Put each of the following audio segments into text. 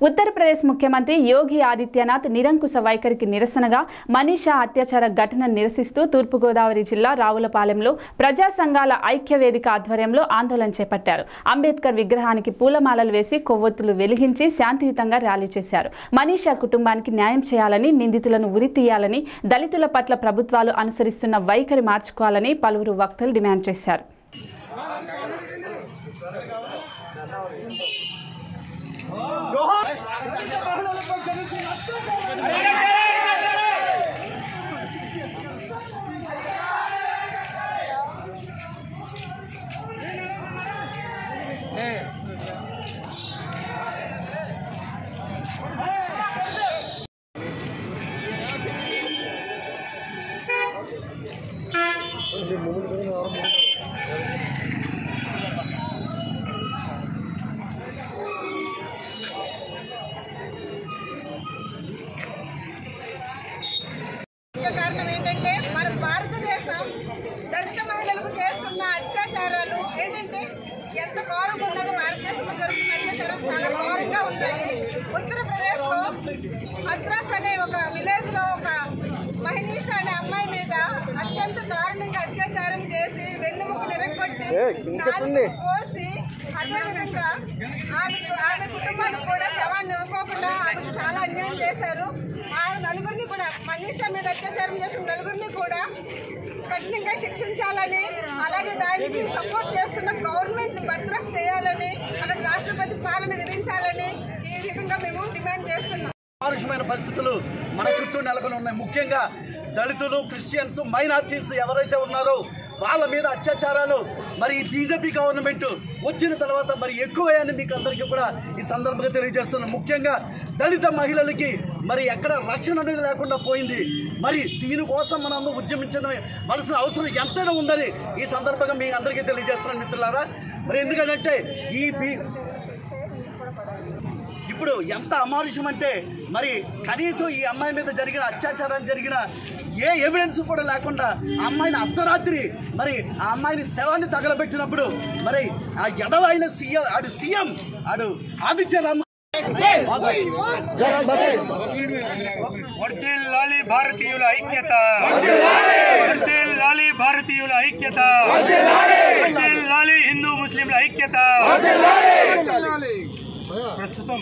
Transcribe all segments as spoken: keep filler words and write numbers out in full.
ఉత్తరప్రదేశ్ ముఖ్యమంత్రి యోగి ఆదిత్యనాథ్ నిరంకుశ వైఖరికి నిరసనగా మనీషా అత్యాచార ఘటనను నిరసిస్తూ తూర్పుగోదావరి జిల్లా రావులపాలెంలో ప్రజా సంఘాల ఐక్య వేదిక ఆధ్వర్యంలో ఆందోళన చేపట్టారు. అంబేద్కర్ విగ్రహానికి పూలమాలలు వేసి కొవ్వొత్తులు వెలిగించి శాంతియుతంగా ర్యాలీ చేశారు. మనీషా కుటుంబానికి న్యాయం చేయాలని, నిందితులను ఉరితీయాలని, దళితుల పట్ల ప్రభుత్వాలు అనుసరిస్తున్న వైఖరి మార్చుకోవాలని పలువురు వక్తలు డిమాండ్ చేశారు. కారణం ఏంటంటే మన భారతదేశం దళిత మహిళలకు చేస్తున్న అత్యాచారాలు ఏంటంటే ఎంత ఘోరంగా ఉందంటే భారతదేశంలో జరుగుతున్న అత్యాచారాలు చాలా ఘోరంగా ఉన్నాయి. ఉత్తరప్రదేశ్ లో మద్రాస్ అనే ఒక విలేజ్ లో ఒక మహనీషా అనే అమ్మాయి మీద అత్యంత దారుణంగా అత్యాచారం చేసి వెన్నుముకు నిరగొట్టి కాలుకు కోసి అదేవిధంగా ఆమె ఆమె కుటుంబానికి కూడా శవాన్ని ఇవ్వకోకుండా ఆమెకు చాలా అన్యాయం చేశారు. ఆ నలుగురిని కూడా మనీషా మీద అత్యాచారం చేసిన నలుగురిని కూడా కఠినంగా శిక్షించాలని, అలాగే దానికి సపోర్ట్ చేస్తున్న గవర్నమెంట్ బర్తరఫ్ చేయాలని, అక్కడ రాష్ట్రపతి పాలన విధించాలని ఈ విధంగా మేము డిమాండ్ చేస్తున్నాం. మానుషమైన పరిస్థితులు మన చుట్టూ నెలకొని ఉన్నాయి. ముఖ్యంగా దళితులు, క్రిస్టియన్స్, మైనార్టీస్ ఎవరైతే ఉన్నారో వాళ్ళ మీద అత్యాచారాలు మరి బీజేపీ గవర్నమెంట్ వచ్చిన తర్వాత మరి ఎక్కువయ్యాయని మీకు అందరికీ కూడా ఈ సందర్భంగా తెలియజేస్తున్నాం. ముఖ్యంగా దళిత మహిళలకి మరి ఎక్కడ రక్షణ అనేది లేకుండా పోయింది. మరి దీనికోసం మనం అందరూ ఉద్యమించవలసిన అవసరం ఎంతైనా ఉందని ఈ సందర్భంగా మీ అందరికీ తెలియజేస్తున్నాను మిత్రులారా. మరి ఎందుకంటే ఈ ఇప్పుడు ఎంత అమానుషం అంటే మరి కనీసం ఈ అమ్మాయి మీద జరిగిన అత్యాచారం జరిగిన ఏ ఎవిడెన్స్ కూడా లేకుండా ఆ అమ్మాయిని అర్ధరాత్రి మరి ఆ అమ్మాయిని శవాన్ని తగలబెట్టినప్పుడు మరి ఆ ఎడవైన సీఎం ఆడు సీఎం ఆడు ఆదిత్యనాథ్ వర్ధిల్లాలి భారతీయుల ఐక్యత, వర్ధిల్లాలి భారతీయుల ఐక్యత, వర్ధిల్లాలి హిందూ ముస్లింల ఐక్యత. ప్రస్తుతం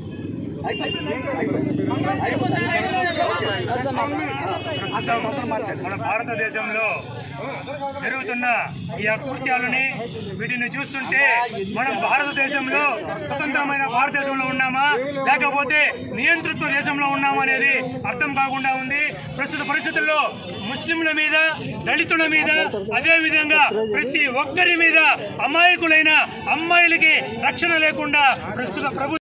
మన భారతదేశంలో జరుగుతున్న ఈ అకృత్యాలని వీటిని చూస్తుంటే మనం భారతదేశంలో స్వతంత్రమైన భారతదేశంలో ఉన్నామా లేకపోతే నియంతృత్వ దేశంలో ఉన్నామా అనేది అర్థం కాకుండా ఉంది. ప్రస్తుత పరిస్థితుల్లో ముస్లింల మీద, దళితుల మీద, అదే విధంగా ప్రతి ఒక్కరి మీద అమాయకులైన అమ్మాయిలకి రక్షణ లేకుండా ప్రస్తుత ప్రభుత్వం